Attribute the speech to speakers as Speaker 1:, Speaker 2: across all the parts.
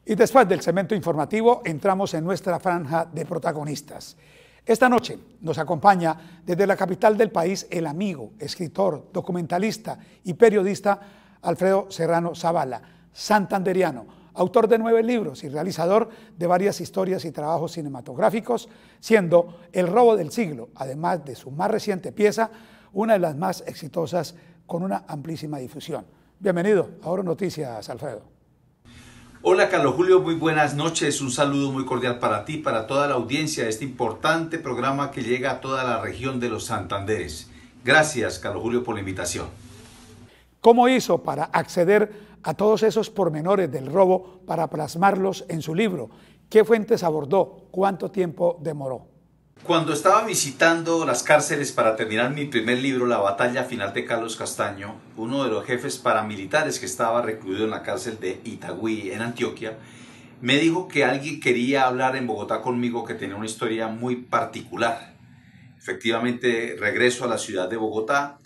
Speaker 1: Y después del segmento informativo entramos en nuestra franja de protagonistas. Esta noche nos acompaña desde la capital del país el amigo, escritor, documentalista y periodista Alfredo Serrano Zavala, santanderiano, autor de 9 libros y realizador de varias historias y trabajos cinematográficos, siendo El robo del siglo, además de su más reciente pieza, una de las más exitosas con una amplísima difusión. Bienvenido a Oro Noticias, Alfredo.
Speaker 2: Hola Carlos Julio, muy buenas noches, un saludo muy cordial para ti, para toda la audiencia de este importante programa que llega a toda la región de los Santanderes. Gracias Carlos Julio por la invitación.
Speaker 1: ¿Cómo hizo para acceder a todos esos pormenores del robo para plasmarlos en su libro? ¿Qué fuentes abordó? ¿Cuánto tiempo demoró?
Speaker 2: Cuando estaba visitando las cárceles para terminar mi primer libro, La batalla final de Carlos Castaño, uno de los jefes paramilitares que estaba recluido en la cárcel de Itagüí, en Antioquia, me dijo que alguien quería hablar en Bogotá conmigo, que tenía una historia muy particular. Efectivamente, regreso a la ciudad de Bogotá,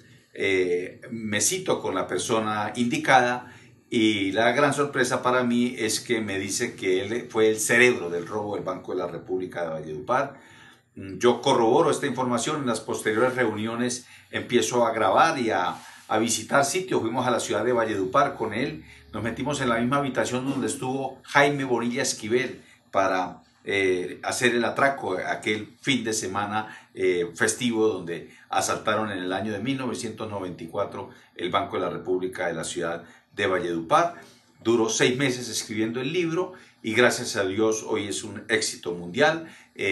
Speaker 2: me cito con la persona indicada y la gran sorpresa para mí es que me dice que él fue el cerebro del robo del Banco de la República de Valledupar. Yo corroboro esta información, en las posteriores reuniones empiezo a grabar y a visitar sitios. Fuimos a la ciudad de Valledupar con él, nos metimos en la misma habitación donde estuvo Jaime Bonilla Esquivel para hacer el atraco aquel fin de semana festivo donde asaltaron en el año de 1994 el Banco de la República de la ciudad de Valledupar. Duró 6 meses escribiendo el libro y gracias a Dios hoy es un éxito mundial.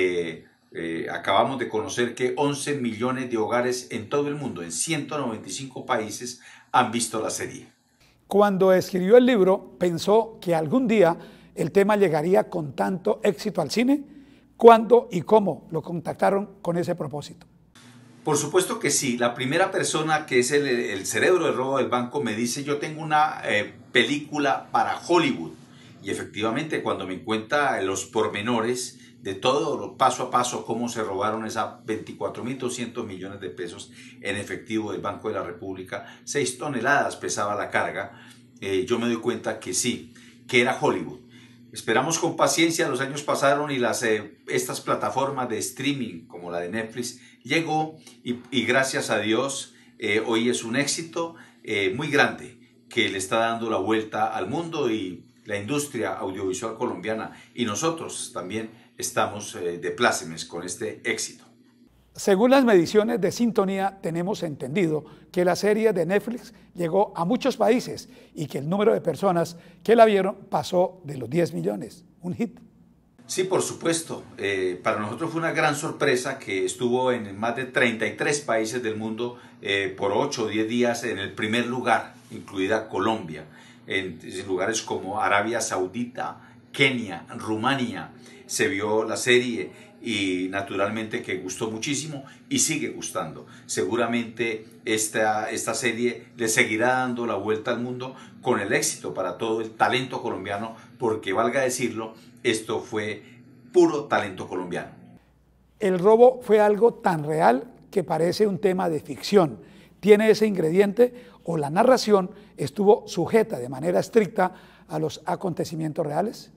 Speaker 2: Acabamos de conocer que 11 millones de hogares en todo el mundo, en 195 países, han visto la serie.
Speaker 1: Cuando escribió el libro, ¿pensó que algún día el tema llegaría con tanto éxito al cine? ¿Cuándo y cómo lo contactaron con ese propósito?
Speaker 2: Por supuesto que sí. La primera persona que es el cerebro del robo del banco me dice: yo tengo una película para Hollywood. Y efectivamente, cuando me cuenta los pormenores de todo paso a paso, cómo se robaron esas 24.200 millones de pesos en efectivo del Banco de la República, 6 toneladas pesaba la carga, yo me doy cuenta que sí, que era Hollywood. Esperamos con paciencia, los años pasaron y estas plataformas de streaming como la de Netflix llegó y gracias a Dios hoy es un éxito muy grande que le está dando la vuelta al mundo, y la industria audiovisual colombiana y nosotros también estamos de plácemes con este éxito.
Speaker 1: Según las mediciones de Sintonía, tenemos entendido que la serie de Netflix llegó a muchos países y que el número de personas que la vieron pasó de los 10 millones. Un hit.
Speaker 2: Sí, por supuesto. Para nosotros fue una gran sorpresa que estuvo en más de 33 países del mundo por 8 o 10 días en el primer lugar, incluida Colombia, en lugares como Arabia Saudita, Kenia, Rumania. Se vio la serie y naturalmente que gustó muchísimo y sigue gustando. Seguramente esta serie le seguirá dando la vuelta al mundo con el éxito para todo el talento colombiano, porque valga decirlo, esto fue puro talento colombiano.
Speaker 1: El robo fue algo tan real que parece un tema de ficción. ¿Tiene ese ingrediente o la narración estuvo sujeta de manera estricta a los acontecimientos reales?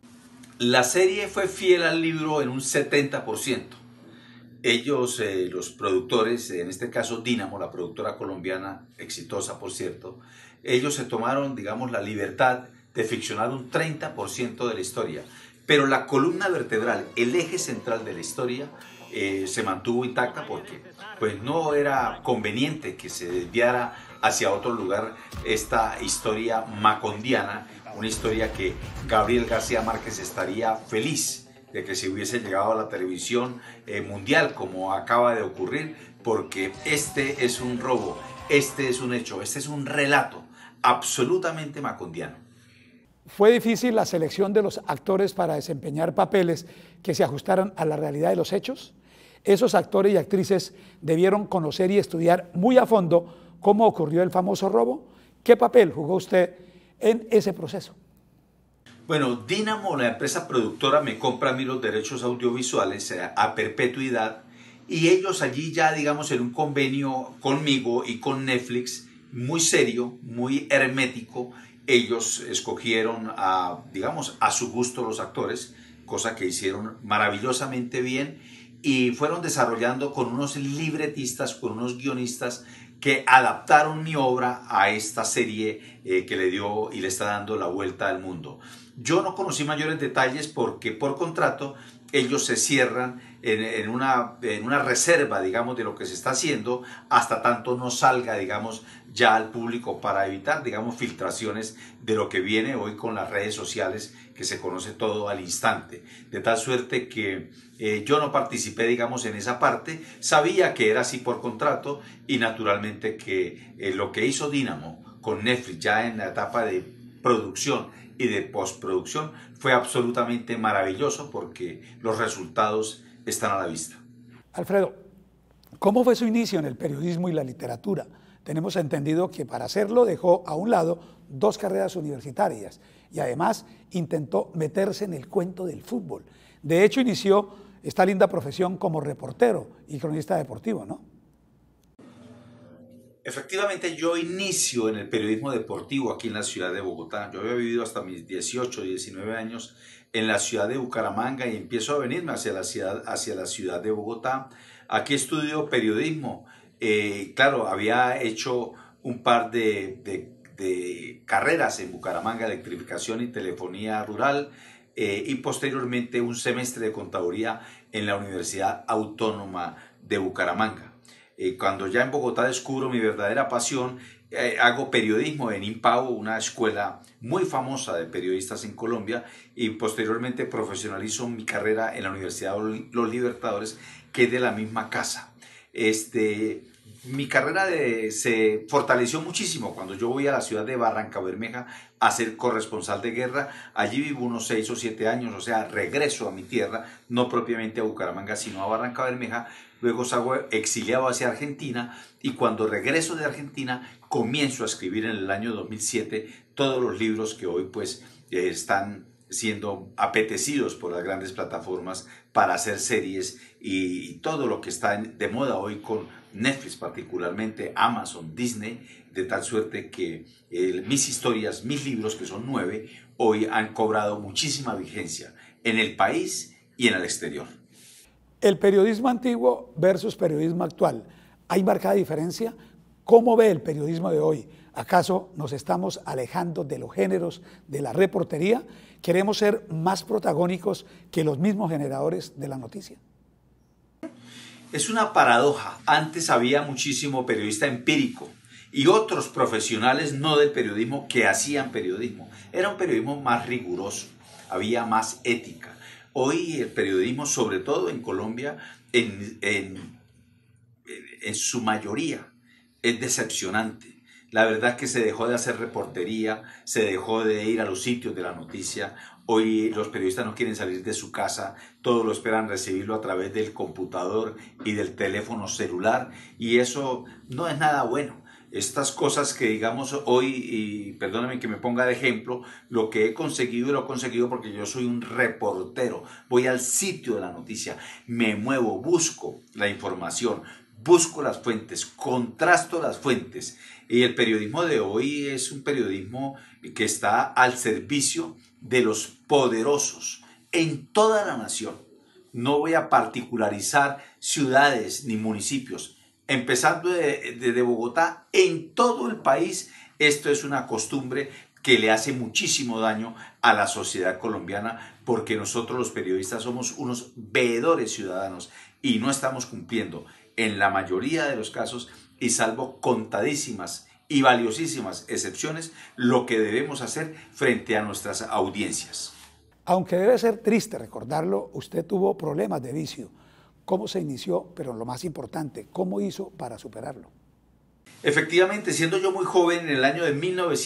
Speaker 2: La serie fue fiel al libro en un 70%. Ellos, los productores, en este caso Dínamo, la productora colombiana, exitosa por cierto, ellos se tomaron, digamos, la libertad de ficcionar un 30% de la historia. Pero la columna vertebral, el eje central de la historia, se mantuvo intacta porque pues, no era conveniente que se desviara hacia otro lugar esta historia macondiana, una historia que Gabriel García Márquez estaría feliz de que se hubiese llegado a la televisión mundial, como acaba de ocurrir, porque este es un robo, este es un hecho, este es un relato absolutamente macondiano.
Speaker 1: ¿Fue difícil la selección de los actores para desempeñar papeles que se ajustaran a la realidad de los hechos? Esos actores y actrices debieron conocer y estudiar muy a fondo cómo ocurrió el famoso robo. ¿Qué papel jugó usted en ese proceso?
Speaker 2: Bueno, Dínamo, la empresa productora, me compra a mí los derechos audiovisuales a perpetuidad, y ellos allí ya, digamos, en un convenio conmigo y con Netflix muy serio, muy hermético, ellos escogieron digamos, a su gusto los actores, cosa que hicieron maravillosamente bien, y fueron desarrollando con unos libretistas, con unos guionistas que adaptaron mi obra a esta serie que le dio y le está dando la vuelta al mundo. Yo no conocí mayores detalles porque por contrato ellos se cierran en una reserva, digamos, de lo que se está haciendo hasta tanto no salga, digamos, ya al público, para evitar, digamos, filtraciones de lo que viene hoy con las redes sociales, que se conoce todo al instante. De tal suerte que yo no participé, digamos, en esa parte. Sabía que era así por contrato y naturalmente que lo que hizo Dynamo con Netflix ya en la etapa de producción y de postproducción fue absolutamente maravilloso porque los resultados están a la vista.
Speaker 1: Alfredo, ¿cómo fue su inicio en el periodismo y la literatura? Tenemos entendido que para hacerlo dejó a un lado 2 carreras universitarias y además intentó meterse en el cuento del fútbol. De hecho, inició esta linda profesión como reportero y cronista deportivo, ¿no?
Speaker 2: Efectivamente, yo inicio en el periodismo deportivo aquí en la ciudad de Bogotá. Yo había vivido hasta mis 18, 19 años en la ciudad de Bucaramanga y empiezo a venirme hacia la ciudad de Bogotá. Aquí estudio periodismo. Claro, había hecho un par de carreras en Bucaramanga, electrificación y telefonía rural, y posteriormente un semestre de contaduría en la Universidad Autónoma de Bucaramanga. Cuando ya en Bogotá descubro mi verdadera pasión, hago periodismo en Impavo, una escuela muy famosa de periodistas en Colombia, y posteriormente profesionalizo mi carrera en la Universidad de los Libertadores, que es de la misma casa. Mi carrera se fortaleció muchísimo cuando yo voy a la ciudad de Barrancabermeja a ser corresponsal de guerra. Allí vivo unos 6 o 7 años, o sea, regreso a mi tierra, no propiamente a Bucaramanga, sino a Barrancabermeja. Luego salgo exiliado hacia Argentina y cuando regreso de Argentina comienzo a escribir en el año 2007 todos los libros que hoy pues están siendo apetecidos por las grandes plataformas para hacer series y todo lo que está de moda hoy con Netflix, particularmente Amazon, Disney, de tal suerte que mis historias, mis libros, que son 9, hoy han cobrado muchísima vigencia en el país y en el exterior.
Speaker 1: El periodismo antiguo versus periodismo actual, ¿hay marcada diferencia? ¿Cómo ve el periodismo de hoy? ¿Acaso nos estamos alejando de los géneros de la reportería? ¿Queremos ser más protagónicos que los mismos generadores de la noticia?
Speaker 2: Es una paradoja. Antes había muchísimo periodista empírico y otros profesionales no del periodismo que hacían periodismo. Era un periodismo más riguroso, había más ética. Hoy el periodismo, sobre todo en Colombia, en su mayoría, es decepcionante. La verdad es que se dejó de hacer reportería, se dejó de ir a los sitios de la noticia. Hoy los periodistas no quieren salir de su casa, todos lo esperan recibirlo a través del computador y del teléfono celular, y eso no es nada bueno. Estas cosas que digamos hoy, y perdóname que me ponga de ejemplo, lo que he conseguido y lo he conseguido porque yo soy un reportero, voy al sitio de la noticia, me muevo, busco la información, busco las fuentes, contrasto las fuentes, y el periodismo de hoy es un periodismo que está al servicio de los poderosos en toda la nación. No voy a particularizar ciudades ni municipios, empezando desde Bogotá, en todo el país. Esto es una costumbre que le hace muchísimo daño a la sociedad colombiana, porque nosotros los periodistas somos unos veedores ciudadanos y no estamos cumpliendo en la mayoría de los casos, y salvo contadísimas y valiosísimas excepciones, lo que debemos hacer frente a nuestras audiencias.
Speaker 1: Aunque debe ser triste recordarlo, usted tuvo problemas de vicio. ¿Cómo se inició? Pero lo más importante, ¿cómo hizo para superarlo?
Speaker 2: Efectivamente, siendo yo muy joven, en el año de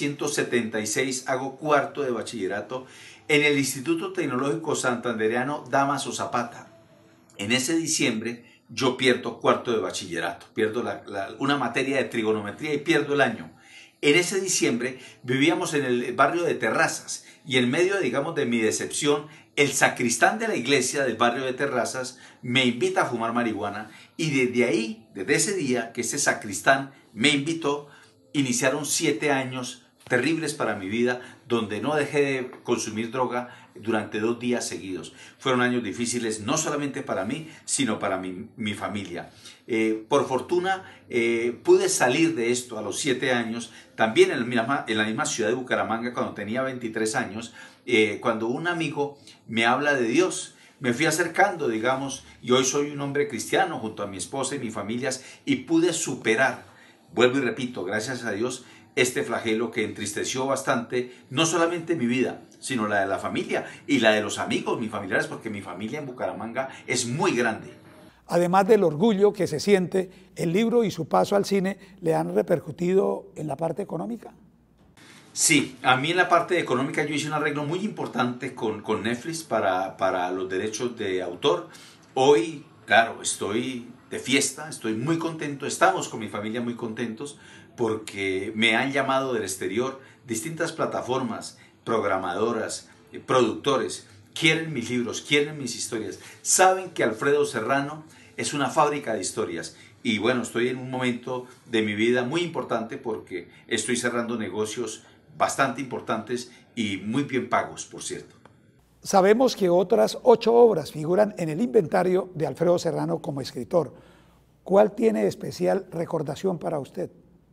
Speaker 2: 1976 hago 4º de bachillerato en el Instituto Tecnológico Santandereano Damaso Zapata. En ese diciembre yo pierdo 4º de bachillerato, pierdo una materia de trigonometría y pierdo el año. En ese diciembre vivíamos en el barrio de Terrazas y en medio, digamos, de mi decepción, el sacristán de la iglesia del barrio de Terrazas me invita a fumar marihuana, y desde ahí, desde ese día que ese sacristán me invitó, iniciaron 7 años terribles para mi vida, donde no dejé de consumir droga durante 2 días seguidos. Fueron años difíciles no solamente para mí, sino para mi familia. Por fortuna pude salir de esto a los 7 años, también en la misma ciudad de Bucaramanga, cuando tenía 23 años, cuando un amigo me habla de Dios. Me fui acercando, digamos, y hoy soy un hombre cristiano junto a mi esposa y mis familias, y pude superar, vuelvo y repito, gracias a Dios, este flagelo que entristeció bastante, no solamente mi vida, sino la de la familia y la de los amigos, mis familiares, porque mi familia en Bucaramanga es muy grande.
Speaker 1: Además del orgullo que se siente, el libro y su paso al cine le han repercutido en la parte económica.
Speaker 2: Sí, a mí en la parte económica yo hice un arreglo muy importante con Netflix para los derechos de autor. Hoy, claro, estoy de fiesta, estoy muy contento, estamos con mi familia muy contentos porque me han llamado del exterior distintas plataformas, programadoras, productores, quieren mis libros, quieren mis historias, saben que Alfredo Serrano es una fábrica de historias. Y bueno, estoy en un momento de mi vida muy importante porque estoy cerrando negocios bastante importantes y muy bien pagos, por cierto.
Speaker 1: Sabemos que otras 8 obras figuran en el inventario de Alfredo Serrano como escritor. ¿Cuál tiene especial recordación para usted?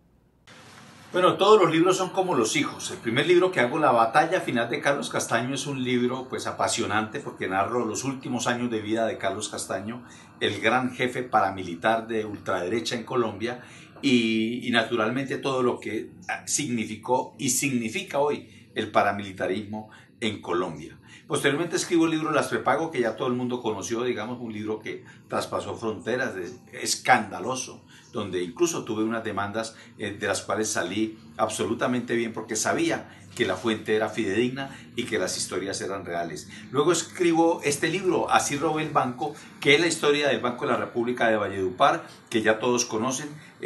Speaker 2: Bueno, todos los libros son como los hijos. El primer libro que hago, La batalla final de Carlos Castaño, es un libro pues apasionante porque narro los últimos años de vida de Carlos Castaño, el gran jefe paramilitar de ultraderecha en Colombia, y naturalmente todo lo que significó y significa hoy el paramilitarismo en Colombia. Posteriormente escribo el libro Las Prepago, que ya todo el mundo conoció, digamos, un libro que traspasó fronteras, escandaloso, donde incluso tuve unas demandas de las cuales salí absolutamente bien porque sabía que la fuente era fidedigna y que las historias eran reales. Luego escribo este libro, Así robé el banco, que es la historia del Banco de la República de Valledupar, que ya todos conocen,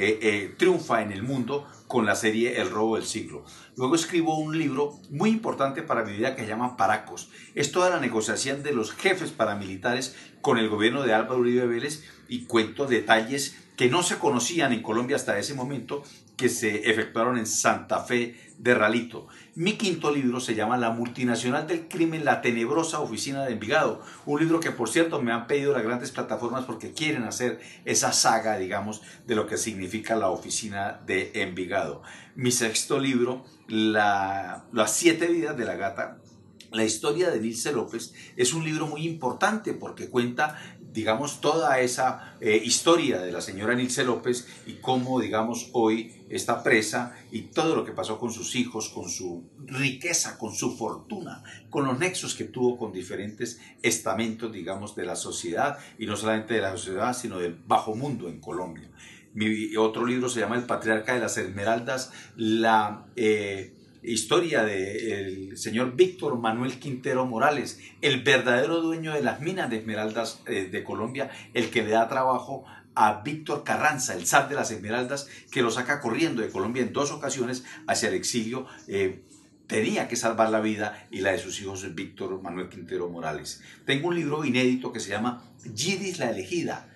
Speaker 2: triunfa en el mundo con la serie El robo del siglo. Luego escribo un libro muy importante para mi vida que se llama Paracos. Es toda la negociación de los jefes paramilitares con el gobierno de Álvaro Uribe Vélez, y cuento detalles que no se conocían en Colombia hasta ese momento, que se efectuaron en Santa Fe de Ralito. Mi quinto libro se llama La multinacional del crimen, la tenebrosa oficina de Envigado. Un libro que, por cierto, me han pedido las grandes plataformas porque quieren hacer esa saga, digamos, de lo que significa la oficina de Envigado. Mi sexto libro, Las 7 vidas de la gata, la historia de Nilce López, es un libro muy importante porque cuenta, digamos, toda esa historia de la señora Nilce López y cómo, digamos, hoy está presa, y todo lo que pasó con sus hijos, con su riqueza, con su fortuna, con los nexos que tuvo con diferentes estamentos, digamos, de la sociedad, y no solamente de la sociedad, sino del bajo mundo en Colombia. Mi otro libro se llama El patriarca de las Esmeraldas, la historia del señor Víctor Manuel Quintero Morales, el verdadero dueño de las minas de esmeraldas de Colombia, el que le da trabajo a Víctor Carranza, el zar de las esmeraldas, que lo saca corriendo de Colombia en 2 ocasiones hacia el exilio. Tenía que salvar la vida y la de sus hijos, Víctor Manuel Quintero Morales. Tengo un libro inédito que se llama Yidis la elegida,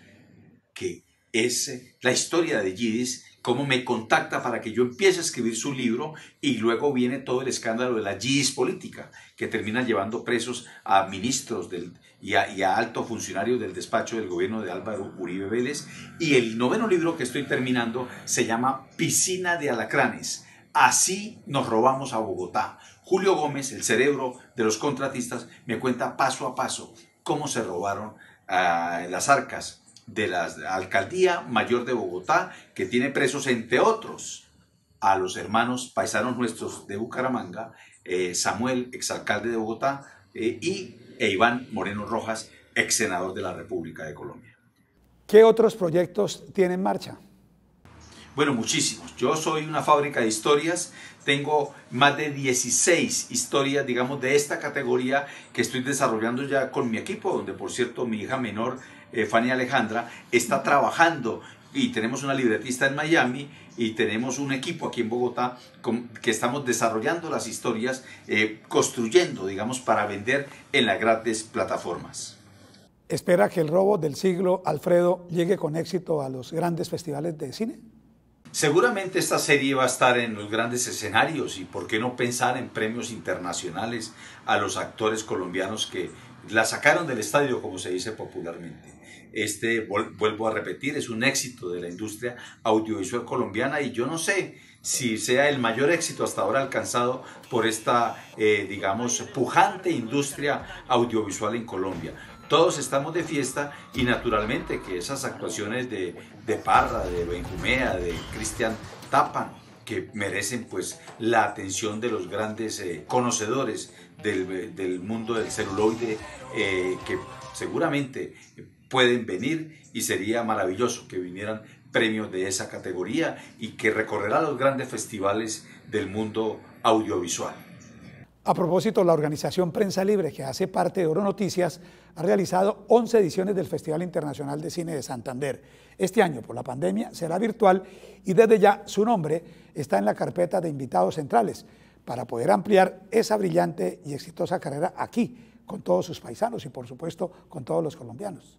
Speaker 2: que es la historia de Yidis, cómo me contacta para que yo empiece a escribir su libro, y luego viene todo el escándalo de la Yidis política, que termina llevando presos a ministros y a altos funcionarios del despacho del gobierno de Álvaro Uribe Vélez. Y el 9º libro que estoy terminando se llama Piscina de Alacranes. Así nos robamos a Bogotá. Julio Gómez, el cerebro de los contratistas, me cuenta paso a paso cómo se robaron las arcas de la Alcaldía Mayor de Bogotá, que tiene presos, entre otros, a los hermanos paisanos nuestros de Bucaramanga, Samuel, exalcalde de Bogotá, e Iván Moreno Rojas, ex senador de la República de Colombia.
Speaker 1: ¿Qué otros proyectos tiene en marcha?
Speaker 2: Bueno, muchísimos. Yo soy una fábrica de historias. Tengo más de 16 historias, digamos, de esta categoría que estoy desarrollando ya con mi equipo, donde, por cierto, mi hija menor, Fanny Alejandra, está trabajando, y tenemos una libretista en Miami y tenemos un equipo aquí en Bogotá que estamos desarrollando las historias, construyendo, digamos, para vender en las grandes plataformas.
Speaker 1: ¿Espera que El robo del siglo, Alfredo, llegue con éxito a los grandes festivales de cine?
Speaker 2: Seguramente esta serie va a estar en los grandes escenarios y por qué no pensar en premios internacionales a los actores colombianos que la sacaron del estadio, como se dice popularmente. Vuelvo a repetir, es un éxito de la industria audiovisual colombiana y yo no sé si sea el mayor éxito hasta ahora alcanzado por esta, digamos, pujante industria audiovisual en Colombia. Todos estamos de fiesta y naturalmente que esas actuaciones de Parra, de Benjumea, de Cristian Tapan, que merecen pues la atención de los grandes conocedores del mundo del celuloide, que seguramente pueden venir y sería maravilloso que vinieran premios de esa categoría y que recorrerá los grandes festivales del mundo audiovisual.
Speaker 1: A propósito, la organización Prensa Libre, que hace parte de Oro Noticias, ha realizado 11 ediciones del Festival Internacional de Cine de Santander. Este año, por la pandemia, será virtual y desde ya su nombre está en la carpeta de invitados centrales para poder ampliar esa brillante y exitosa carrera aquí, con todos sus paisanos y, por supuesto, con todos los colombianos.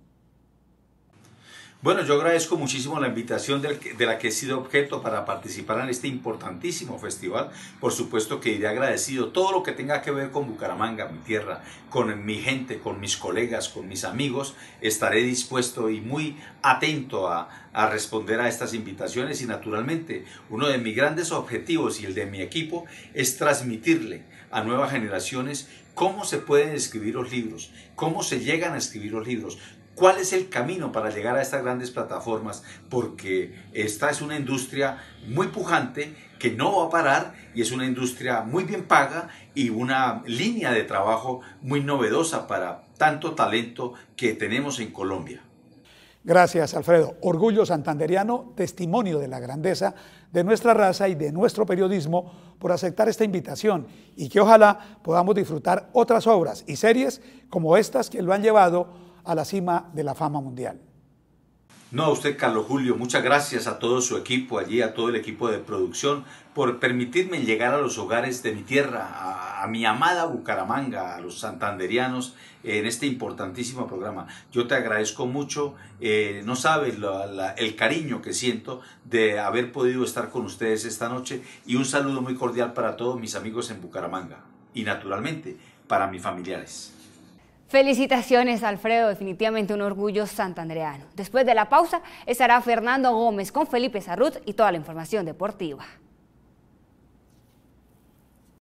Speaker 2: Bueno, yo agradezco muchísimo la invitación de la que he sido objeto para participar en este importantísimo festival. Por supuesto que iré agradecido todo lo que tenga que ver con Bucaramanga, mi tierra, con mi gente, con mis colegas, con mis amigos. Estaré dispuesto y muy atento a responder a estas invitaciones y naturalmente uno de mis grandes objetivos y el de mi equipo es transmitirle a nuevas generaciones cómo se pueden escribir los libros, cómo se llegan a escribir los libros, cuál es el camino para llegar a estas grandes plataformas, porque esta es una industria muy pujante que no va a parar y es una industria muy bien paga y una línea de trabajo muy novedosa para tanto talento que tenemos en Colombia.
Speaker 1: Gracias, Alfredo. Orgullo santanderiano, testimonio de la grandeza de nuestra raza y de nuestro periodismo por aceptar esta invitación y que ojalá podamos disfrutar otras obras y series como estas que lo han llevado a la cima de la fama mundial.
Speaker 2: No, a usted, Carlos Julio, muchas gracias a todo su equipo allí, a todo el equipo de producción, por permitirme llegar a los hogares de mi tierra, a mi amada Bucaramanga, a los santanderianos, en este importantísimo programa. Yo te agradezco mucho, no sabes el cariño que siento de haber podido estar con ustedes esta noche y un saludo muy cordial para todos mis amigos en Bucaramanga y naturalmente para mis familiares.
Speaker 3: Felicitaciones, Alfredo, definitivamente un orgullo santandereano. Después de la pausa estará Fernando Gómez con Felipe Sarrut y toda la información deportiva.